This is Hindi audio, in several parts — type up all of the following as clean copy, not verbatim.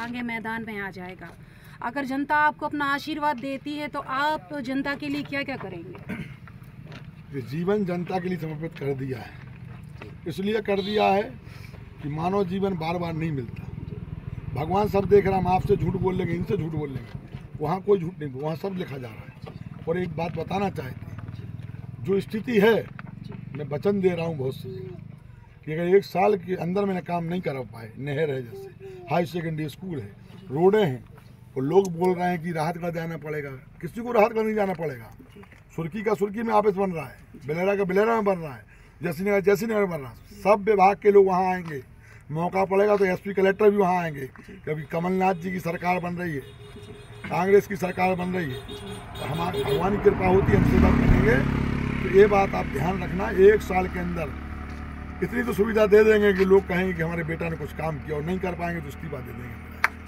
आगे मैदान में आ जाएगा। अगर जनता आपको अपना आशीर्वाद देती है तो आप जनता के लिए क्या क्या करेंगे? जीवन जनता के लिए समर्पित कर दिया है, इसलिए कर दिया है कि मानव जीवन बार बार नहीं मिलता। भगवान सब देख रहा, हम आपसे झूठ बोल लेंगे, इनसे झूठ बोल लेंगे, वहाँ कोई झूठ नहीं, वहाँ सब लिखा जा रहा है। और एक बात बताना चाहते हैं, जो स्थिति है, मैं वचन दे रहा हूँ बहुत सी कि अगर 1 साल के अंदर मैंने काम नहीं कर पाए, नहर है जैसे, हाई सेकेंडरी स्कूल है, रोडें हैं, और लोग बोल रहे हैं कि राहतगढ़ जाना पड़ेगा, किसी को राहतगढ़ नहीं जाना पड़ेगा। सुर्की का सुर्की में ऑफिस बन रहा है, बेलेरा का बेलेरा में बन रहा है, जैसीनगर बन रहा है, सब विभाग के लोग वहाँ आएंगे। मौका पड़ेगा तो एसपी कलेक्टर भी वहाँ आएंगे। कभी कमलनाथ जी की सरकार बन रही है, कांग्रेस की सरकार बन रही है, तो हमारी भगवान की कृपा होती है, हम सेवा करेंगे। तो ये बात आप ध्यान रखना, 1 साल के अंदर इतनी तो सुविधा दे देंगे कि लोग कहेंगे कि हमारे बेटा ने कुछ काम किया, और नहीं कर पाएंगे तो इस्तीफा दे देंगे।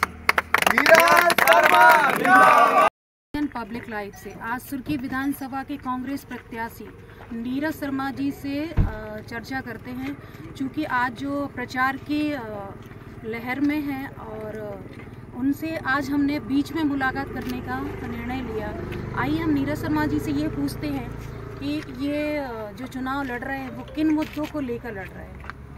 पब्लिक लाइफ से आज सुर्की विधानसभा के कांग्रेस प्रत्याशी नीरज शर्मा जी से चर्चा करते हैं, क्योंकि आज जो प्रचार की लहर में है, और उनसे आज हमने बीच में मुलाकात करने का निर्णय लिया। आइए हम नीरज शर्मा जी से ये पूछते हैं कि ये जो चुनाव लड़ रहे हैं वो किन मुद्दों को लेकर लड़ रहे हैं?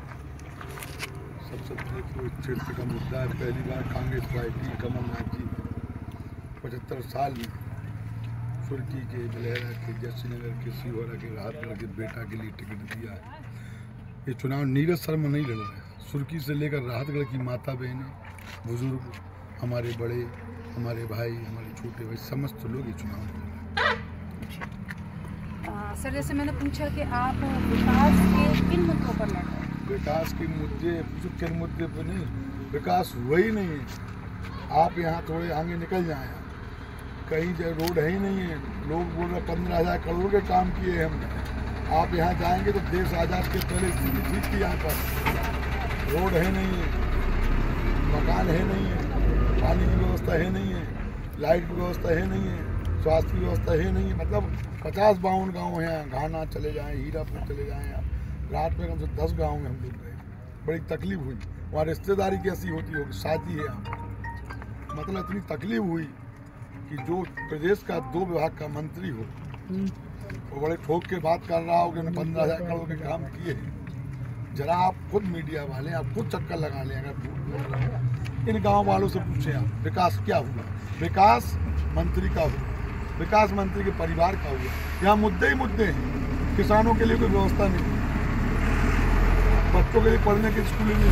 सबसे पहले तो क्षेत्र का मुद्दा है, पहली बार कांग्रेस पार्टी कमलनाथ जी 75 साल में सुर्की के, बेलेरा के, जैसीनगर के, सीहोरा के, राहतगढ़ के बेटा के लिए टिकट दिया है। ये चुनाव नीरज शर्मा नहीं लड़ रहे, सुर्की से लेकर राहतगढ़ की माता बहनें, बुजुर्ग, हमारे बड़े, हमारे भाई, हमारे छोटे भाई, समस्त लोग ये चुनाव लड़ रहे हैं। सर, जैसे मैंने पूछा कि आप विकास के किन मुद्दों पर लड़ रहे हैं? विकास के मुद्दे, किन मुद्दे पर नहीं, विकास हुआ ही नहीं है। आप यहाँ थोड़े आगे निकल जाएं, कहीं रोड है ही नहीं है। लोग बोल रहे 15,000 करोड़ के काम किए हमने। आप यहाँ जाएंगे तो देश आज़ाद के पहले स्थिति ठीक थी, यहाँ पर रोड है नहीं है, मकान है नहीं है, पानी की व्यवस्था है नहीं है, लाइट की व्यवस्था है नहीं है, स्वास्थ्य की व्यवस्था है नहीं है। मतलब 50-52 गाँव हैं यहाँ, घाना चले जाएँ, हीरापुर चले जाएँ, आप रात में कम से 10 गाँव में हम लोग गए, बड़ी तकलीफ हुई। वहाँ रिश्तेदारी कैसी होती होगी, शादी है यहाँ, मतलब इतनी तकलीफ हुई कि जो प्रदेश का 2 विभाग का मंत्री हो वो बड़े ठोक के बात कर रहा हो कि उन्होंने 15,000 करोड़ के काम किए हैं। जरा आप खुद मीडिया वाले, आप खुद चक्कर लगा लें, अगर झूठ बोल रहे हैं, इन गाँव वालों से पूछें आप, विकास क्या हुआ? विकास मंत्री का हुआ, विकास मंत्री के परिवार का हुआ। यहाँ मुद्दे ही मुद्दे हैं। किसानों के लिए कोई व्यवस्था नहीं, बच्चों के लिए पढ़ने के स्कूल नहीं,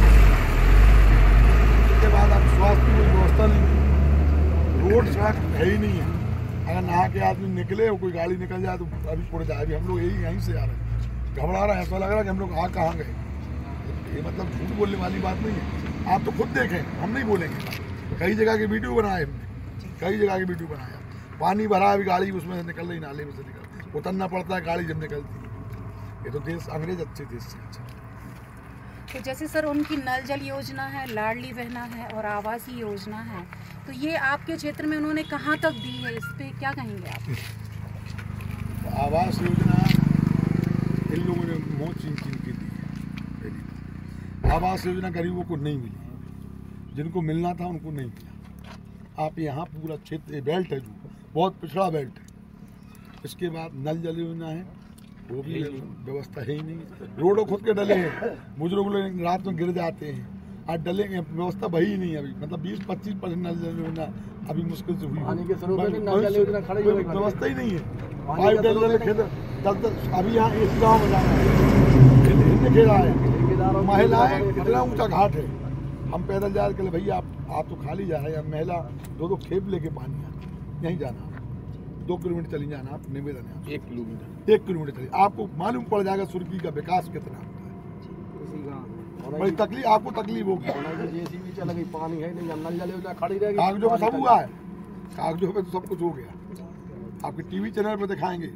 उसके बाद आप स्वास्थ्य की कोई व्यवस्था नहीं, रोड सड़क है ही नहीं है। अगर नहा के आदमी निकले और कोई गाड़ी निकल जाए तो अभी उड़ जाए। अभी हम लोग यहीं से आ रहे हैं, घबरा रहे हैं, ऐसा लग रहा है कि हम लोग कहाँ गए। ये मतलब झूठ बोलने वाली बात नहीं है। आप तो खुद देखें, हम नहीं बोलेंगे। कई जगह के वीडियो बनाए हमने, कई जगह के वीडियो बनाया। पानी भरा, अभी गाड़ी उसमें से निकल रही, नाले में से निकल, उतरना पड़ता है गाड़ी जब निकलती है। ये तो देश, अंग्रेज अच्छे देश से अच्छा। तो जैसे सर उनकी नल जल योजना है, लाडली बहना है और आवासीय योजना है, तो ये आपके क्षेत्र में उन्होंने कहाँ तक दी है, इस पे क्या कहेंगे आप? तो आवास योजना इन लोगों ने मुँह चीन की दी है। आवास योजना गरीबों को नहीं मिली, जिनको मिलना था उनको नहीं मिला। आप यहाँ पूरा क्षेत्र बेल्ट है जो बहुत पिछड़ा बेल्ट है। इसके बाद नल जल योजना है, वो भी व्यवस्था है ही नहीं। रोडों खुद के डले हैं, बुजुर्ग लोग रात में गिर जाते हैं, आज डलेंगे, व्यवस्था वही ही नहीं। अभी मतलब 20-25% नल जल योजना अभी मुश्किल से हुई, व्यवस्था ही नहीं है। पाइप डल खेत अभी यहाँ इस गाँव में जाना है, खेला है, महिलाएं, इतना ऊँचा घाट है, हम पैदल जा रहे भैया आप तो खाली जा रहे हैं, महिला 2-2 खेप लेके पानी आती, नहीं जाना, 2 किलोमीटर चली जाना। आप निवेदन है 1 किलोमीटर चलिए, आपको मालूम पड़ जाएगा सुर्की का विकास कितना होता है। बड़ी तकलीफ, आपको तकलीफ होगी। पानी है नहीं, नल जल योजना खड़ी रहेगी, कागजों पे सब हुआ है, कागजों पे तो सब कुछ हो गया। आपके टीवी चैनल पे दिखाएंगे,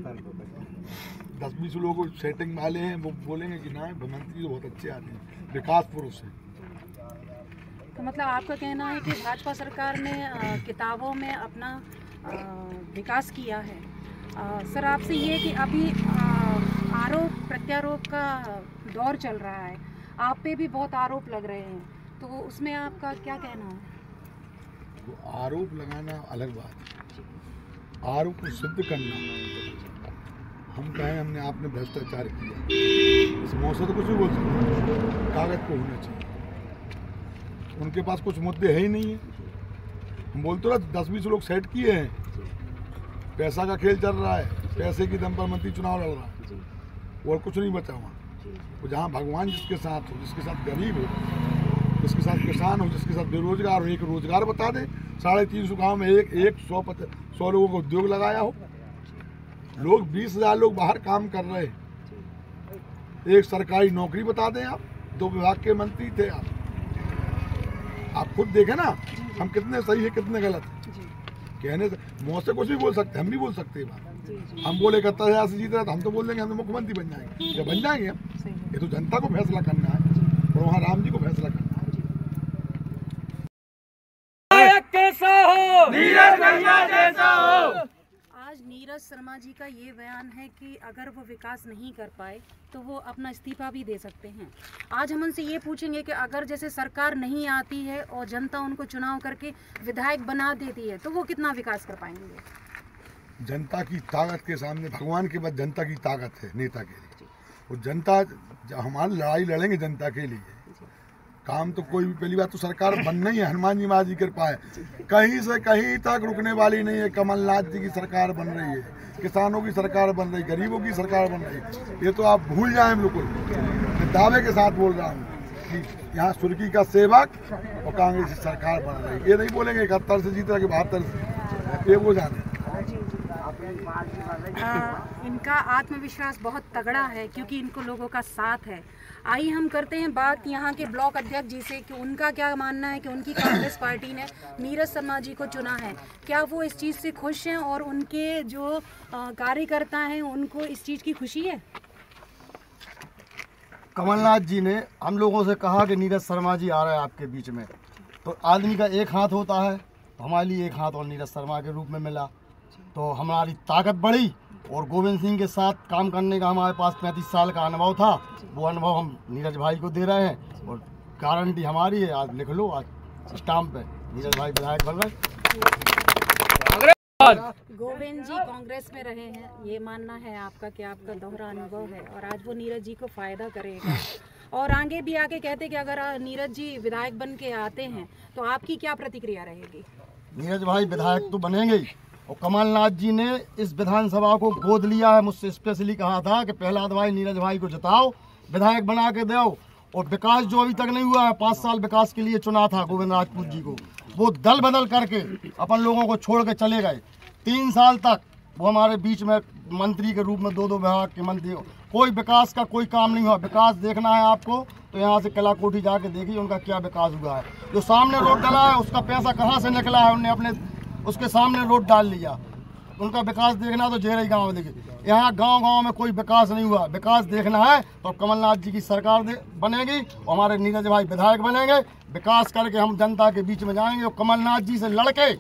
10-20 लोग सेटिंग वाले हैं, वो बोलेंगे कि ना मंत्री तो बहुत अच्छे आते हैं, विकास पुरुष है। तो मतलब आपका कहना है कि भाजपा सरकार ने किताबों में अपना विकास किया है। सर आपसे ये कि अभी आरोप प्रत्यारोप का दौर चल रहा है, आप पे भी बहुत आरोप लग रहे हैं, तो उसमें आपका क्या कहना है? देखो, आरोप लगाना अलग बात है, आरोप को सिद्ध करना। हम कहें हमने आपने भ्रष्टाचार किया, इस मौसम तो कुछ भी बोल सकते, कागज को होना चाहिए। उनके पास कुछ मुद्दे है ही नहीं है। हम बोलते ना 10-20 लोग सेट किए हैं, पैसा का खेल चल रहा है, पैसे की दम पर मंत्री चुनाव लड़ रहा है, और कुछ नहीं बचा वहाँ। वो जहाँ भगवान जिसके साथ हो, जिसके साथ गरीब हो, जिसके साथ किसान हो, जिसके साथ बेरोजगार हो, एक रोजगार बता दे। 350 गाँव में एक 100 लोगों को उद्योग लगाया हो। लोग 20,000 लोग बाहर काम कर रहे हैं। एक सरकारी नौकरी बता दें आप, 2 विभाग के मंत्री थे आप खुद देखें ना, हम कितने सही है कितने गलत है। कहने से मुँह से कुछ भी बोल सकते हैं, हम भी बोल सकते हैं बात। हम बोले 71,000 से जीत रहे तो हम तो बोल देंगे हम तो मुख्यमंत्री बन जाएंगे, या बन जाएंगे हम। ये तो जनता को फैसला करना है, और वहाँ राम जी को फैसला करना है। कैसा हो, नीरज भैया जैसा हो। आज नीरज शर्मा जी का ये बयान है कि अगर वो विकास नहीं कर पाए तो वो अपना इस्तीफा भी दे सकते हैं। आज हम उनसे ये पूछेंगे कि अगर जैसे सरकार नहीं आती है और जनता उनको चुनाव करके विधायक बना देती है तो वो कितना विकास कर पाएंगे। जनता की ताकत के सामने भगवान के बाद जनता की ताकत है नेता के लिए। और जनता हमारी लड़ाई लड़ेंगे जनता के लिए। काम तो कोई भी, पहली बात तो सरकार बनना ही है, हनुमान जी महाराज की कृपा है, कहीं से कहीं तक रुकने वाली नहीं है। कमलनाथ जी की सरकार बन रही है, किसानों की सरकार बन रही है, गरीबों की सरकार बन रही है। ये तो आप भूल जाएं बिल्कुल। मैं दावे के साथ बोल रहा हूँ कि यहाँ सुर्खी का सेवक और कांग्रेस की सरकार बन रही है। ये नहीं बोलेंगे 71 से जीत रहा कि 72 से, ये वो जाने। इनका आत्मविश्वास बहुत तगड़ा है क्योंकि इनको लोगों का साथ है। आइए हम करते हैं बात यहाँ के ब्लॉक अध्यक्ष जी से कि उनका क्या मानना है कि उनकी कांग्रेस पार्टी ने नीरज शर्मा जी को चुना है, क्या वो इस चीज़ से खुश हैं और उनके जो कार्यकर्ता हैं उनको इस चीज़ की खुशी है। कमलनाथ जी ने हम लोगों से कहा कि नीरज शर्मा जी आ रहे हैं आपके बीच में, तो आदमी का एक हाथ होता है, तो हमारे लिए एक हाथ और नीरज शर्मा के रूप में मिला, तो हमारी ताकत बढ़ी। और गोविंद सिंह के साथ काम करने का हमारे पास 35 साल का अनुभव था, वो अनुभव हम नीरज भाई को दे रहे हैं और गारंटी हमारी है। आज लिख लो, आज स्टाम्प पे नीरज भाई विधायक बन रहे। गोविंद जी कांग्रेस में रहे हैं, ये मानना है आपका कि आपका दोहरा अनुभव है और आज वो नीरज जी को फायदा करेगा और आगे भी आके कहते कि अगर नीरज जी विधायक बन के आते हैं तो आपकी क्या प्रतिक्रिया रहेगी। नीरज भाई विधायक तो बनेंगे ही, और कमलनाथ जी ने इस विधानसभा को गोद लिया है। मुझसे स्पेशली कहा था कि पहला भाई नीरज भाई को जिताओ, विधायक बना के दो। और विकास जो अभी तक नहीं हुआ है, 5 साल विकास के लिए चुना था गोविंद राजपूत जी को, वो दल बदल करके अपन लोगों को छोड़ के चले गए। 3 साल तक वो हमारे बीच में मंत्री के रूप में 2-2 विभाग के मंत्री, कोई विकास का कोई काम नहीं हुआ। विकास देखना है आपको तो यहाँ से कला कोठी जाके देखिए उनका क्या विकास हुआ है। जो सामने रोड डला है उसका पैसा कहाँ से निकला है, उन्होंने अपने उसके सामने रोड डाल लिया। उनका विकास देखना तो जेरई गांव में देखिए, यहाँ गांव-गांव में कोई विकास नहीं हुआ। विकास देखना है तो कमलनाथ जी की सरकार बनेगी और हमारे नीरज भाई विधायक बनेंगे। विकास करके हम जनता के बीच में जाएंगे और कमलनाथ जी से लड़के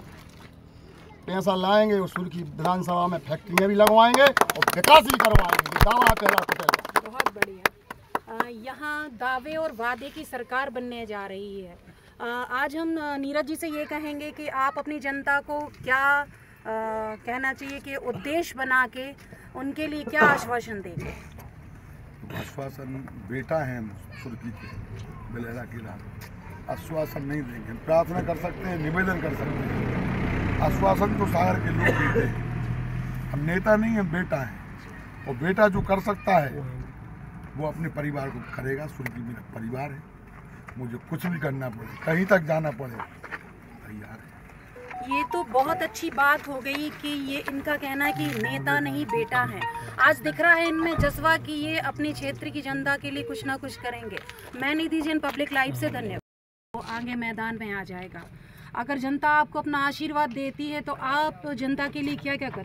पैसा लाएंगे और सुर्खी विधानसभा में फैक्ट्रियाँ भी लगवाएंगे और विकास भी करवाएंगे। दावा है पहला पटेल। बहुत बढ़िया। यहाँ दावे और वादे की सरकार बनने जा रही है। आज हम नीरज जी से ये कहेंगे कि आप अपनी जनता को क्या कहना चाहिए कि उद्देश्य बना के उनके लिए क्या आश्वासन देंगे। आश्वासन बेटा है सुर्खी के बलेरा की रात, आश्वासन नहीं देंगे। प्रार्थना कर सकते हैं, निवेदन कर सकते हैं, आश्वासन तो सागर के लोग देते हैं। हम नेता नहीं हैं, बेटा हैं, और बेटा जो कर सकता है वो अपने परिवार को करेगा। सुर्खी मेरा परिवार है, मुझे कुछ भी करना पड़े, कहीं तक जाना पड़े, तैयार है। ये तो बहुत अच्छी बात हो गई कि ये इनका कहना है कि नेता नहीं बेटा है। आज दिख रहा है इनमें जज्बा कि ये अपने क्षेत्र की जनता के लिए कुछ ना कुछ करेंगे। मैं निधि जैन पब्लिक लाइव से धन्यवाद। वो आगे मैदान में आ जाएगा। अगर जनता आपको अपना आशीर्वाद देती है तो आप जनता के लिए क्या क्या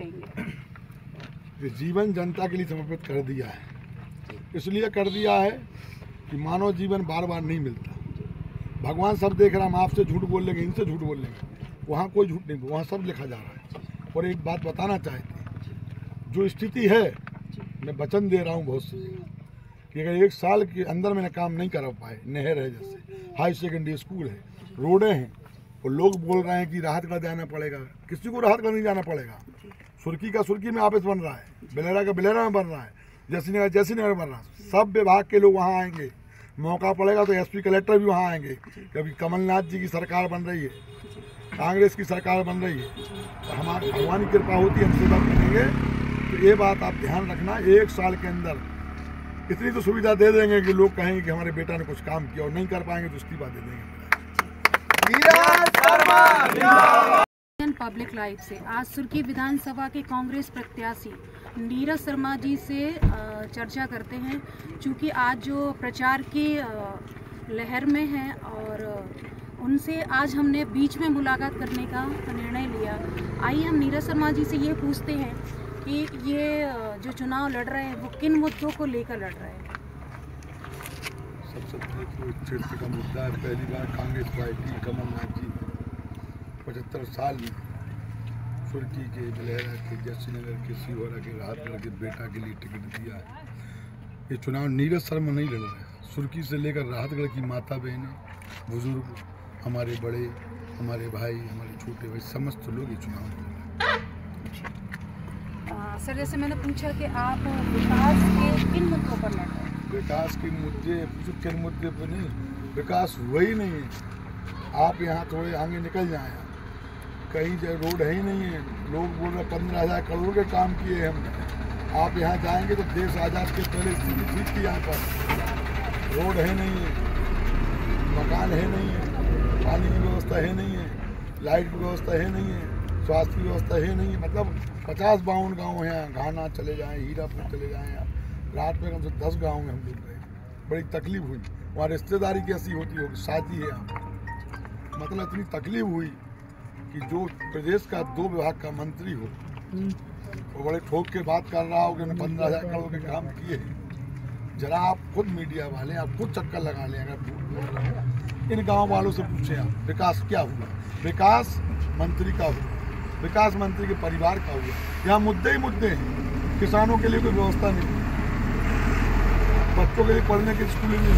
करेंगे। जीवन जनता के लिए समर्पित कर दिया है, इसलिए कर दिया है कि मानव जीवन बार बार नहीं मिलता। भगवान सब देख रहा, हम आपसे झूठ बोल लेंगे, इनसे झूठ बोल लेंगे, वहाँ कोई झूठ नहीं, वहाँ सब लिखा जा रहा है। और एक बात बताना चाहते हैं, जो स्थिति है, मैं वचन दे रहा हूँ बहुत सी कि अगर 1 साल के अंदर मैंने काम नहीं कर पाए, नहर है जैसे, हाई सेकेंडरी स्कूल है, रोडें हैं, और लोग बोल रहे हैं कि राहतगढ़ जाना पड़ेगा। किसी को राहतगढ़ नहीं जाना पड़ेगा। सुर्की का सुर्की में ऑफिस बन रहा है, बेलेरा का बेलेरा में बन रहा है, जैसीनगर बन रहा है। सब विभाग के लोग वहाँ आएंगे। मौका पड़ेगा तो एसपी कलेक्टर भी वहाँ आएंगे। क्योंकि कमलनाथ जी की सरकार बन रही है, कांग्रेस की सरकार बन रही है, तो हमारी भगवान की कृपा होती है, हम सेवा करेंगे। तो ये बात आप ध्यान रखना, 1 साल के अंदर इतनी तो सुविधा दे देंगे कि लोग कहेंगे कि हमारे बेटा ने कुछ काम किया, और नहीं कर पाएंगे तो इस्तीफा दे देंगे। पब्लिक लाइफ से आज सुर्की विधानसभा के कांग्रेस प्रत्याशी नीरज शर्मा जी से चर्चा करते हैं, क्योंकि आज जो प्रचार की लहर में हैं और उनसे आज हमने बीच में मुलाकात करने का निर्णय लिया। आइए हम नीरज शर्मा जी से ये पूछते हैं कि ये जो चुनाव लड़ रहे हैं वो किन मुद्दों को लेकर लड़ रहे हैं। सबसे पहले तो क्षेत्र का मुद्दा है। पहली बार कांग्रेस पार्टी कमलनाथ जी 75 साल में सुर्की के, बेलेरा के, जैसीनगर के, सीहोरा के, राहतगढ़ के बेटा के लिए टिकट दिया है। ये चुनाव नीरज शर्मा नहीं लड़ रहे हैं। सुर्की से लेकर राहतगढ़ की माता बहनें, बुजुर्ग, हमारे बड़े, हमारे भाई, हमारे छोटे भाई, समस्त लोग ये चुनाव लड़ रहे हैं। सर, जैसे मैंने पूछा कि आप विकास के किन मुद्दों पर लड़ रहे हैं। विकास के मुद्दे, किन मुद्दे पर नहीं, विकास हुआ ही नहीं है। आप यहाँ थोड़े आगे निकल जाएं, कहीं रोड है ही नहीं है। लोग बोल रहे 15,000 करोड़ के काम किए हैं हमने। आप यहाँ जाएंगे तो देश आज़ाद के पहले स्थिति ठीक थी। यहाँ पर रोड है नहीं है, मकान है नहीं है, पानी की व्यवस्था है नहीं है, लाइट की व्यवस्था है नहीं है, स्वास्थ्य की व्यवस्था है नहीं है। मतलब 50-52 गाँव हैं। घाना चले जाएँ, हीरापुर चले जाएँ, रात में कम से 10 गाँव में हम लोग गए। बड़ी तकलीफ हुई। वहाँ रिश्तेदारी कैसी होती होगी, शादी है यहाँ पर। मतलब इतनी तकलीफ हुई कि जो प्रदेश का 2 विभाग का मंत्री हो वो बड़े ठोक के बात कर रहा हो कि उन्होंने 15,000 करोड़ के काम किए हैं। जरा आप खुद मीडिया वाले, आप खुद चक्कर लगा लें। अगर इन गांव वालों से पूछें आप विकास क्या हुआ, विकास मंत्री का हुआ, विकास मंत्री के परिवार का हुआ। यहाँ मुद्दे ही मुद्दे हैं। किसानों के लिए कोई व्यवस्था नहीं, बच्चों के लिए पढ़ने की स्कूलें नहीं,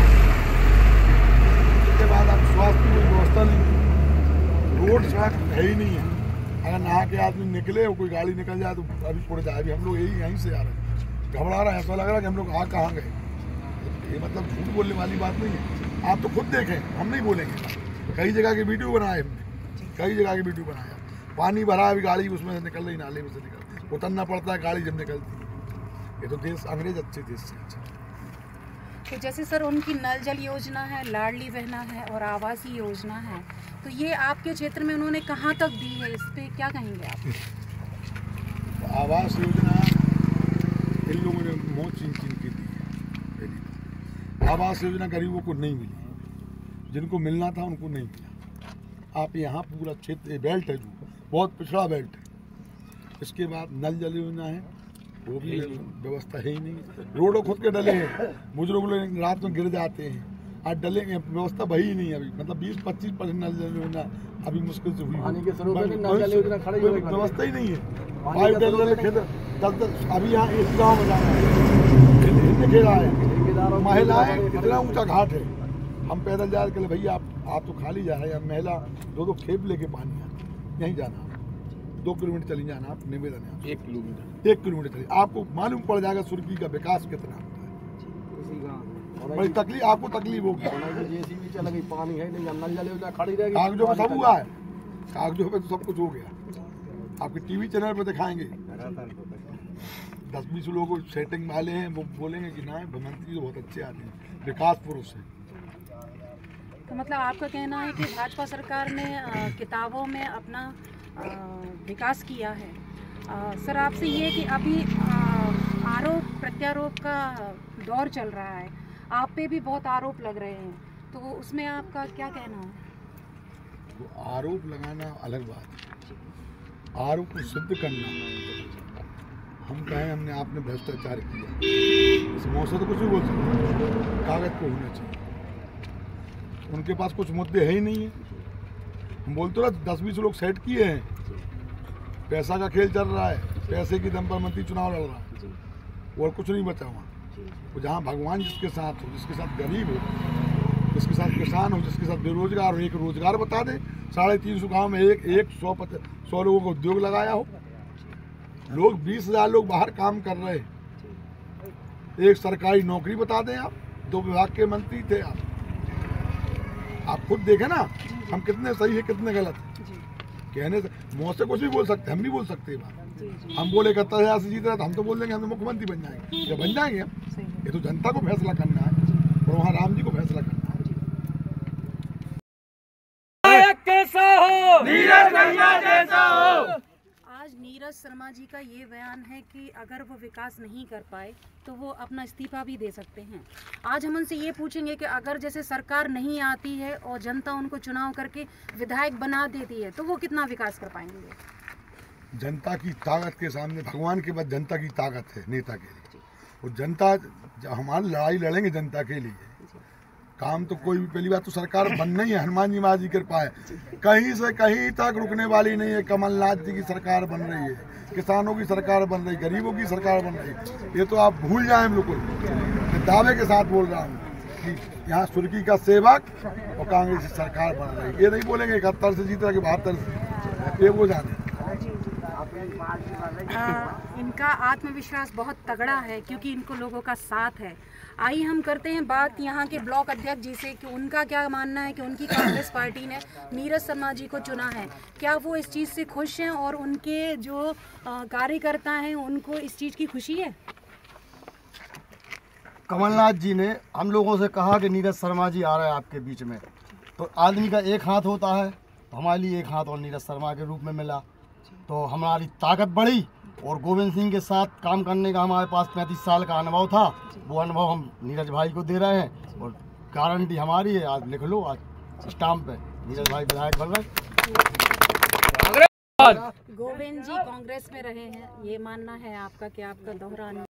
उसके बाद आप स्वास्थ्य की कोई व्यवस्था नहीं, रोड सड़क है ही नहीं है। अगर नहा के आदमी निकले और कोई गाड़ी निकल जाए तो अभी पड़ जाए। अभी हम लोग यहीं से आ रहे हैं, घबरा रहे हैं, ऐसा लग रहा है कि हम लोग कहाँ गए। ये मतलब झूठ बोलने वाली बात नहीं है। आप तो खुद देखें, हम नहीं बोलेंगे। कई जगह की वीडियो बनाए हमने, कई जगह की वीडियो बनाया। पानी भरा, अभी गाड़ी उसमें से निकल रही, नाले में से निकल, उतरना पड़ता है गाड़ी जब निकलती है। ये तो देश, अंग्रेज अच्छे देश से अच्छे। तो जैसे सर उनकी नल जल योजना है, लाडली बहना है और आवासीय योजना है, तो ये आपके क्षेत्र में उन्होंने कहाँ तक दी है, इस पे क्या कहेंगे आप। आवास योजना इन लोगों ने मोह छीन के दी है। आवास योजना गरीबों को नहीं मिली, जिनको मिलना था उनको नहीं मिला। आप यहाँ पूरा क्षेत्र बेल्ट है जो बहुत पिछड़ा बेल्ट है। इसके बाद नल जल योजना है, वो भी व्यवस्था है ही नहीं। रोडों खुद के डले हैं, बुजुर्ग लोग रात में गिर जाते हैं। आज डलेंगे, व्यवस्था वही ही नहीं है अभी। मतलब 20-25% नल जल योजना अभी मुश्किल से हुई। व्यवस्था ही नहीं है। 5 अभी यहाँ इस गाँव में जाना है, खेला है, महिलाएं, इतना ऊँचा घाट है, हम पैदल जा के भैया आप तो खाली जा रहे हैं। महिला 2 खेप लेके पानी है, यहीं जाना, 2 किलोमीटर चली जाना। आप निवेदन है 1 किलोमीटर चलिए, आपको मालूम पड़ जाएगा सुर्की का विकास कितना होता है। बड़ी तकलीफ, आपको तकलीफ होगी। पानी है नहीं, नल जल योजना खड़ी रहेगी। कागजों पर सब हुआ है, कागजों पे तो सब कुछ हो गया। आपके टीवी चैनल पर दिखाएंगे, 10-20 लोग सेटिंग वाले हैं, वो बोलेंगे कि ना मंत्री तो बहुत अच्छे आदमी हैं, विकास पुरुष है। तो मतलब आपका कहना है कि भाजपा सरकार ने किताबों में अपना विकास किया है। सर, आपसे ये कि अभी आरोप प्रत्यारोप का दौर चल रहा है, आप पे भी बहुत आरोप लग रहे हैं, तो उसमें आपका क्या कहना है। तो आरोप लगाना अलग बात है, आरोप को सिद्ध करना। हम कहें हमने आपने भ्रष्टाचार किया, इस मौसम तो कुछ भी बोल सकते, कागज को होना चाहिए। उनके पास कुछ मुद्दे है ही नहीं है। हम बोलते ना 10-20 लोग सेट किए हैं, पैसा का खेल चल रहा है, पैसे की दम पर मंत्री चुनाव लड़ रहा है, और कुछ नहीं बचा वहाँ। वो जहाँ भगवान जिसके साथ हो, जिसके साथ गरीब हो, जिसके साथ किसान हो, जिसके साथ बेरोजगार हो, एक रोजगार बता दे। 350 गाँव में एक 100 लोगों को उद्योग लगाया हो। लोग 20,000 लोग बाहर काम कर रहे हैं। एक सरकारी नौकरी बता दें आप। 2 विभाग के मंत्री थे आप खुद देखें ना, हम कितने सही है कितने गलत है। कहने से मुँह से कुछ भी बोल सकते, हम नहीं बोल सकते बात। हम बोले 71,000 से जीत रहे तो हम तो बोल देंगे हम तो मुख्यमंत्री बन जाएंगे, या बन जाएंगे हम। ये तो जनता को फैसला करना है और वहाँ राम जी को फैसला करना है। कैसा हो, नीरज भैया जैसा हो। आज नीरज शर्मा जी का ये बयान है कि अगर वो विकास नहीं कर पाए तो वो अपना इस्तीफा भी दे सकते हैं। आज हम उनसे ये पूछेंगे कि अगर जैसे सरकार नहीं आती है और जनता उनको चुनाव करके विधायक बना देती है तो वो कितना विकास कर पाएंगे? जनता की ताकत के सामने भगवान के बाद जनता की ताकत है नेता के लिए। और जनता हमारी लड़ाई लड़ेंगे जनता के लिए। काम तो कोई भी, पहली बात तो सरकार बनना ही है, हनुमान जी महाराज की कृपा है। कहीं से कहीं तक रुकने वाली नहीं है। कमलनाथ जी की सरकार बन रही है, किसानों की सरकार बन रही है, गरीबों की सरकार बन रही है। ये तो आप भूल जाएं बिल्कुल। मैं दावे के साथ बोल रहा हूँ कि यहाँ सुर्खी का सेवक और कांग्रेस की सरकार बन रही है। ये नहीं बोलेंगे 71 से जीत रहा कि 72 से, ये वो जाने। इनका आत्मविश्वास बहुत तगड़ा है क्योंकि इनको लोगों का साथ है। आइए हम करते हैं बात यहाँ के ब्लॉक अध्यक्ष जी से कि उनका क्या मानना है कि उनकी कांग्रेस पार्टी ने नीरज शर्मा जी को चुना है। क्या वो इस चीज़ से खुश हैं और उनके जो कार्यकर्ता हैं उनको इस चीज़ की खुशी है? कमलनाथ जी ने हम लोगों से कहा कि नीरज शर्मा जी आ रहे हैं आपके बीच में, तो आदमी का एक हाथ होता है, तो हमारे लिए एक हाथ और नीरज शर्मा के रूप में मिला, तो हमारी ताकत बढ़ी। और गोविंद सिंह के साथ काम करने का हमारे पास 35 साल का अनुभव था, वो अनुभव हम नीरज भाई को दे रहे हैं और गारंटी हमारी है। आज लिख लो, आज स्टाम्प पे नीरज भाई विधायक बन रहे। गोविंद जी कांग्रेस में रहे हैं, ये मानना है आपका कि आपका दोहराना